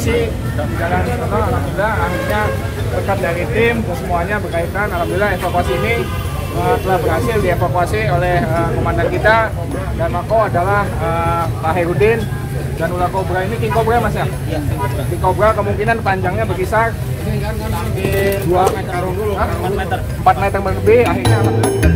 evakuasi di jalan sana. Alhamdulillah akhirnya berkat dari tim dan semuanya berkaitan, alhamdulillah evakuasi ini telah berhasil dievakuasi oleh komandan kita, dan Mako adalah Pak Herudin. Dan ular kobra ini king kobra mas ya? Iya, king kobra kemungkinan panjangnya berkisar 4 meter lebih. Akhirnya alhamdulillah kita